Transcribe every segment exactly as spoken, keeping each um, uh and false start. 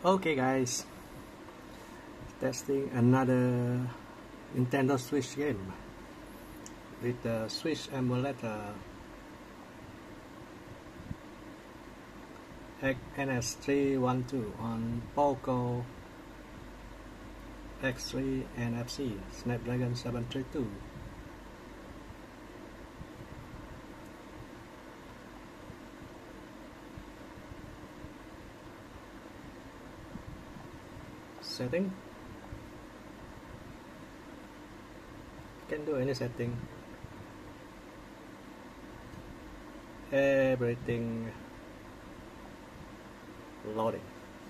Okay guys, testing another Nintendo Switch game with the Switch emulator N S three twelve on Poco X three N F C Snapdragon seven thirty-two. Setting, can do any setting, everything loading,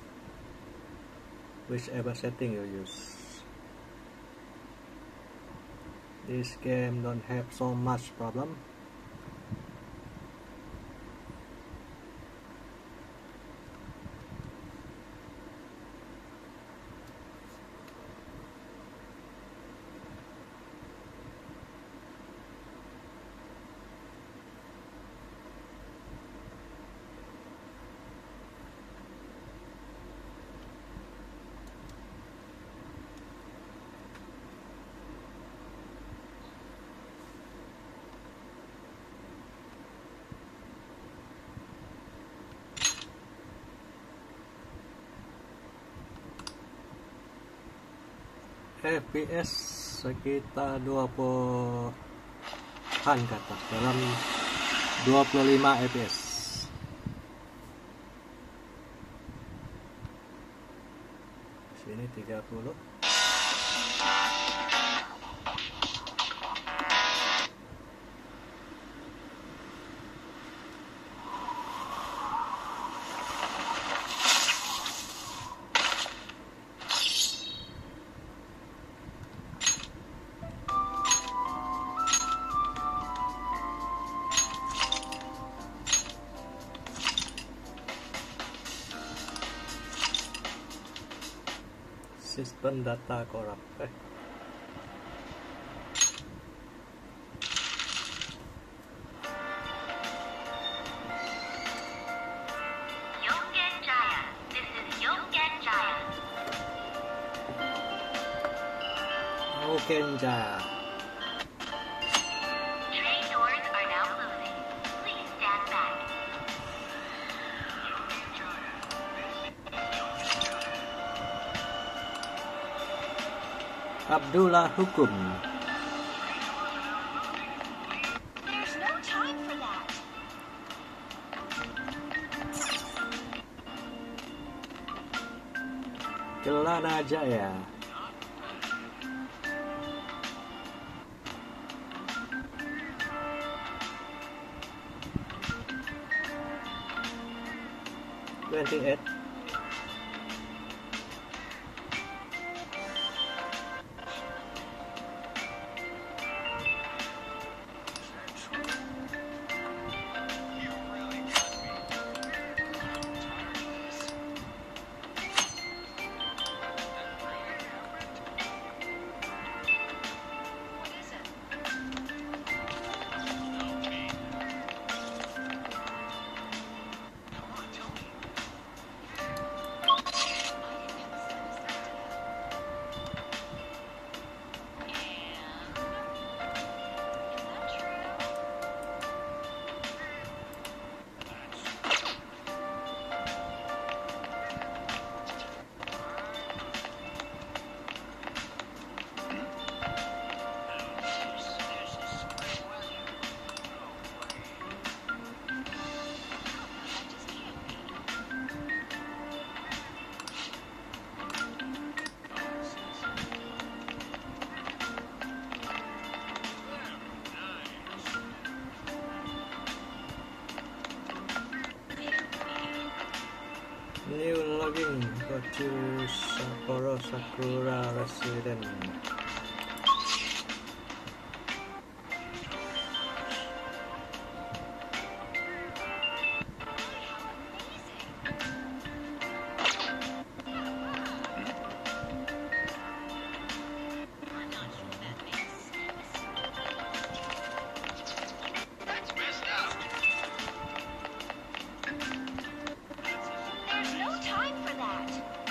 whichever setting you use. This game don't have so much problem. F P S sekitar dua puluhan ke atas, dalam dua puluh lima F P S. Sini tiga puluh. Sistem data korup. Eh. Yongen Jaya. This is Yongen Jaya. Yongen Jaya. Train doors are now closing. Please stand back. Abdullah Hukum. There's no time for that. Kelana Jaya. twenty-eight. New login, go to Sapporo Sakura Residence. There's no time for that.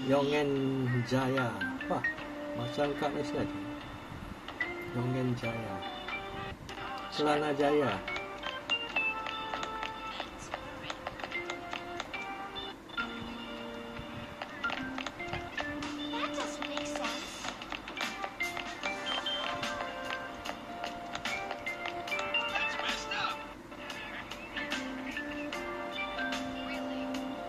Yongen Jaya. Wah, macam kat Malaysia je. Yongen Jaya. Kelana Jaya. That doesn't make sense. That's messed up. Really?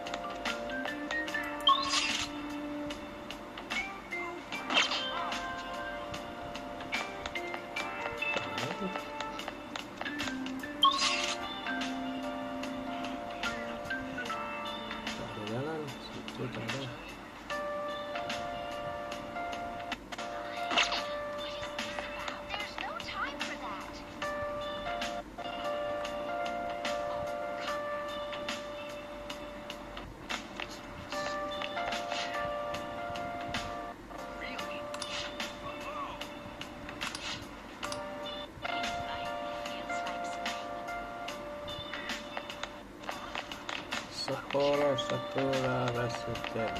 Tak ada jalan. Situ tak ada. There's no time for that. Really? Oh. Feels like spring. Sapporo Sakura Rasuken.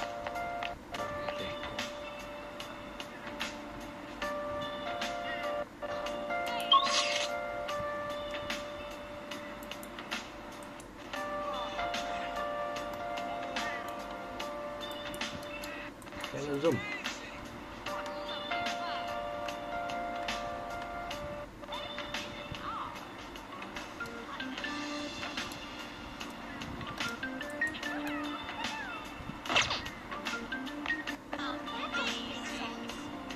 Kena zoom. That doesn't make sense.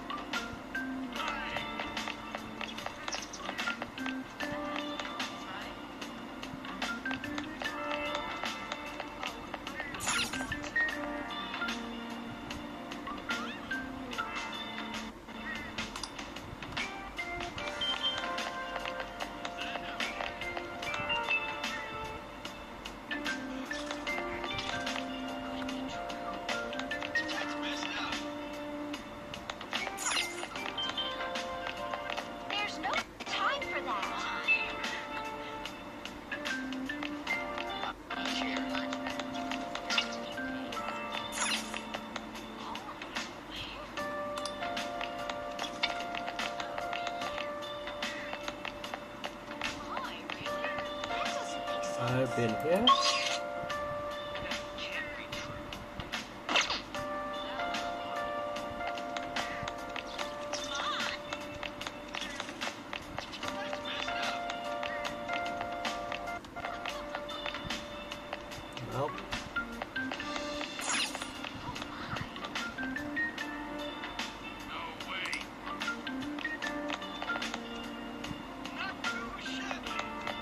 That's messed up. There's no time for that. That doesn't make sense. I've been here. Can't be true. That's messed up. Nope. No way. Not too shabby.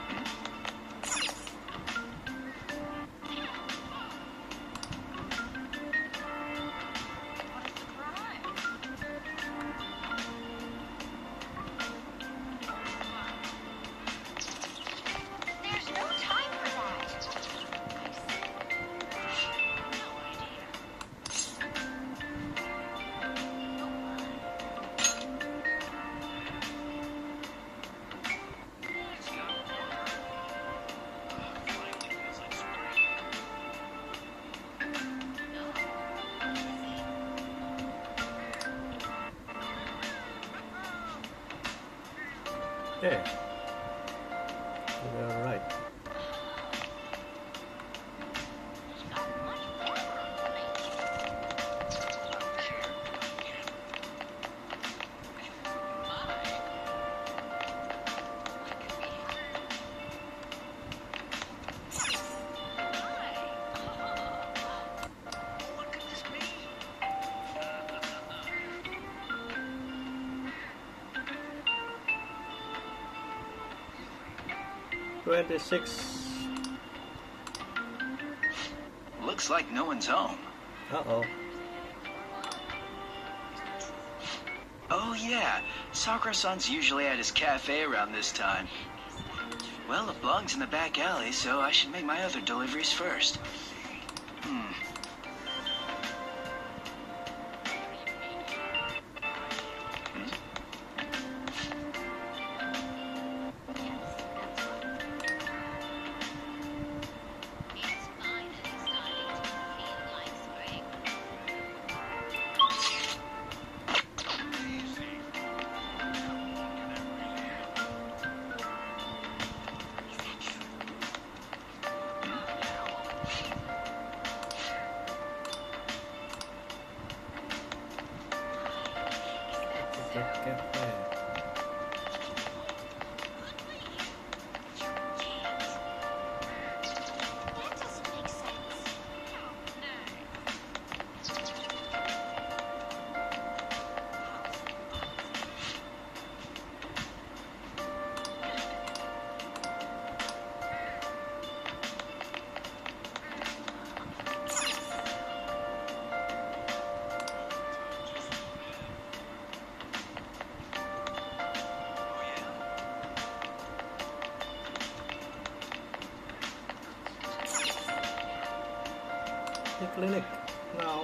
What is the crime? There's no time for that. No idea. Let's go. Finally feels like spring. Okay. You're right. What could this be? Twenty-six. Looks like no one's home. Uh-oh. Oh yeah, Sakura-san's usually at his cafe around this time. Well, it belongs in the back alley, so I should make my other deliveries first. Hmm. It's fine that it's starting to feel like spring. clinic. No.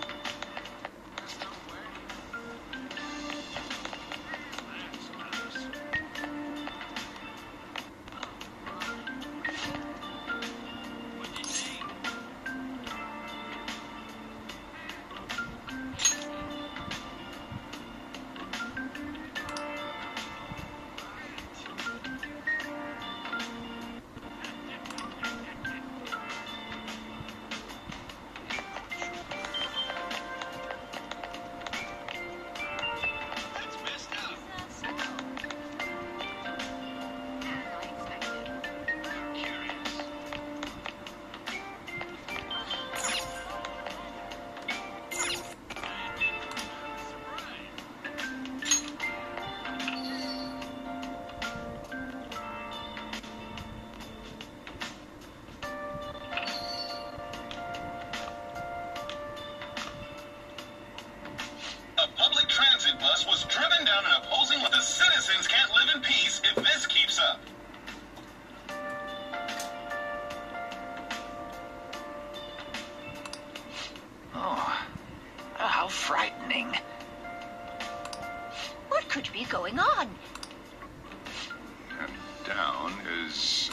Going on? And down is...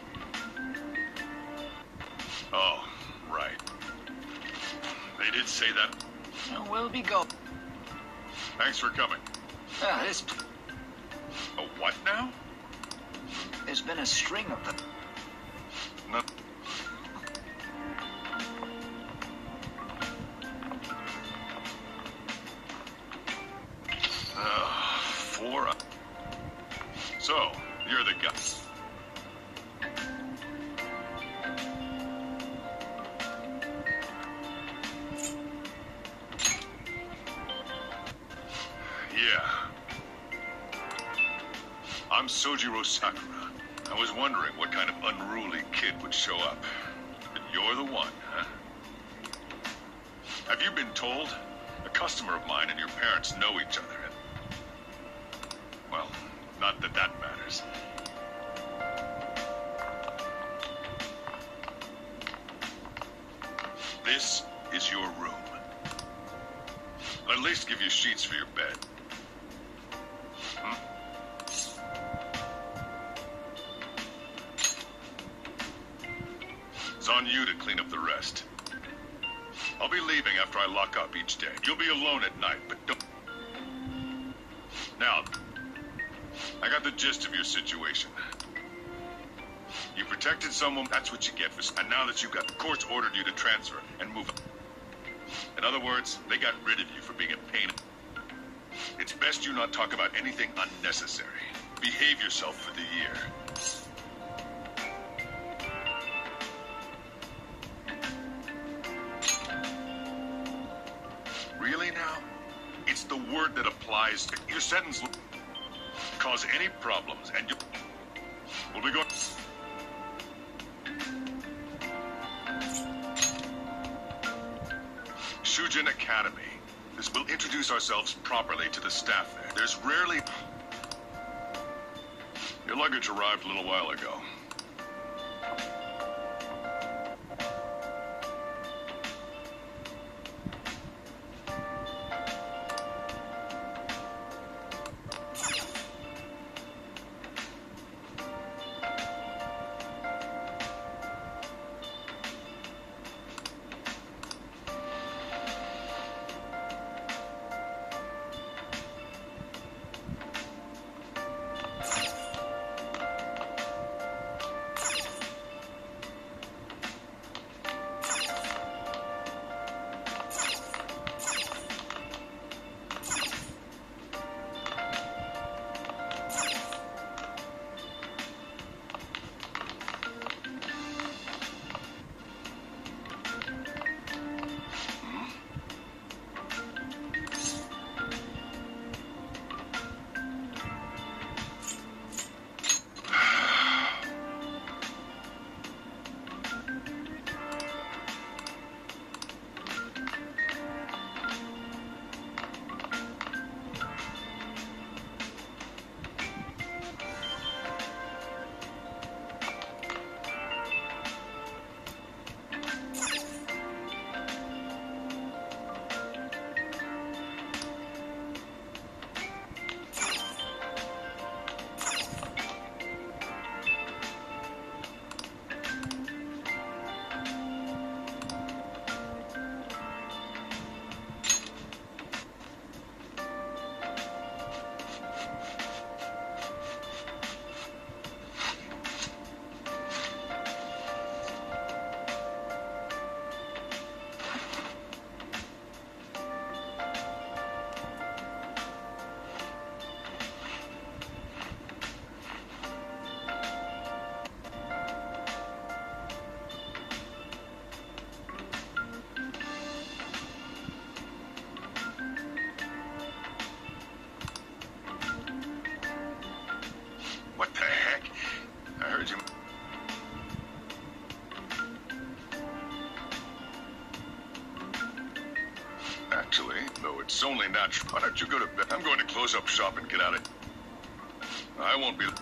Oh, right. They did say that. We'll be go. Thanks for coming. Uh, this... A what now? There's been a string of them. No. Four. So, you're the guy. Yeah. I'm Sojiro Sakura. I was wondering what kind of unruly kid would show up. But you're the one, huh? Have you been told? A customer of mine and your parents know each other. Well, not that that matters. This is your room. I'll at least give you sheets for your bed. Hmm? It's on you to clean up the rest. I'll be leaving after I lock up each day. You'll be alone at night, but don't... Now... I got the gist of your situation. You protected someone, that's what you get for... And now that you've got... The court's ordered you to transfer and move... In other words, they got rid of you for being a pain. It's best you not talk about anything unnecessary. Behave yourself for the year. Really now? It's the word that applies to... Your sentence... Cause any problems, and you will be going. Shujin Academy. This will introduce ourselves properly to the staff there. There's rarely. Your luggage arrived a little while ago. It's only natural. Why don't you go to bed? I'm going to close up shop and get out of here. I won't be...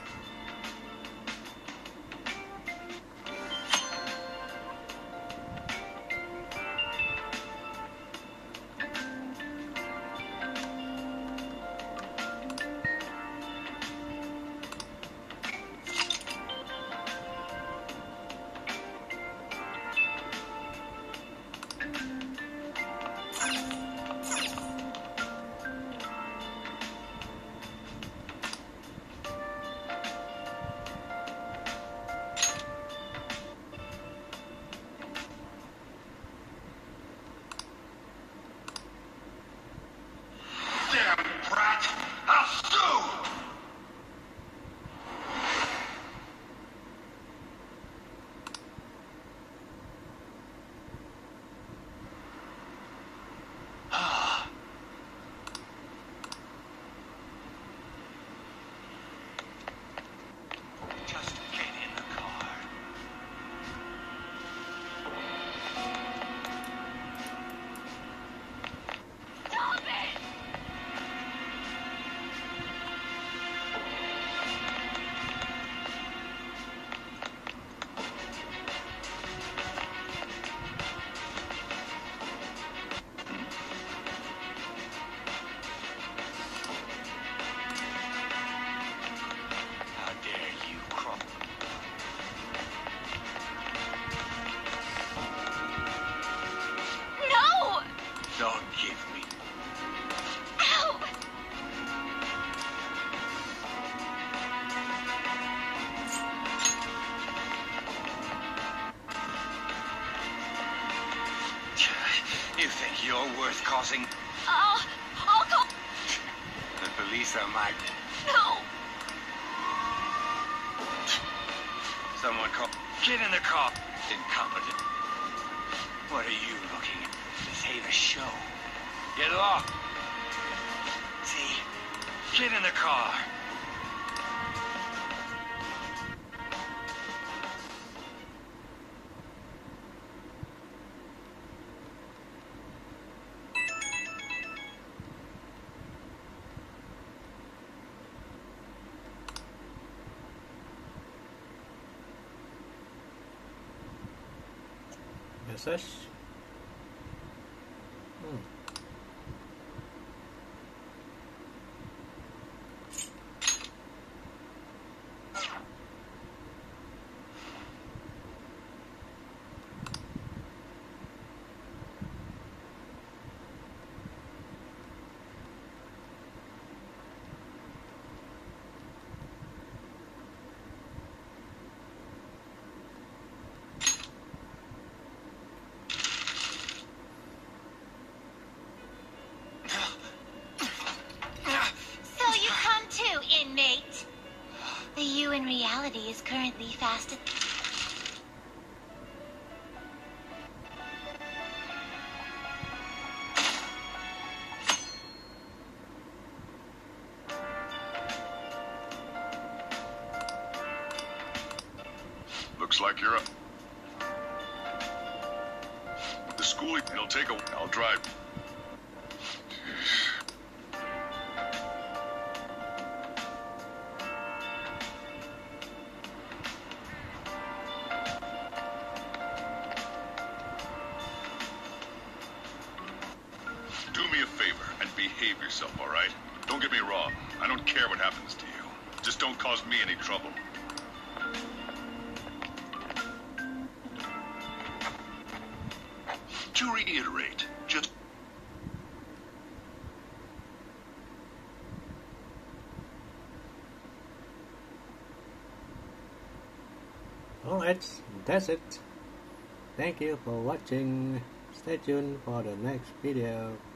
You're worth causing. I'll, I'll call. The police are my... No. Someone call... Get in the car. Incompetent. What are you looking at? This ain't a show. Get lost. See? Get in the car. Message. Hmm. Inmate. The you in reality is currently fast at... Looks like you're up. The school, it'll take a... I'll drive. Behave yourself, all right? Don't get me wrong. I don't care what happens to you. Just don't cause me any trouble. To reiterate, just... Alright, that's it. Thank you for watching. Stay tuned for the next video.